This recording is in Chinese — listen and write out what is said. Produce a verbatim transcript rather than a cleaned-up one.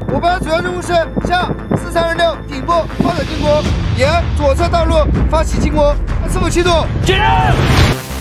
我班的主要任务是向四三二六顶部发射进攻，沿左侧道路发起进攻，是否清楚？ 接任。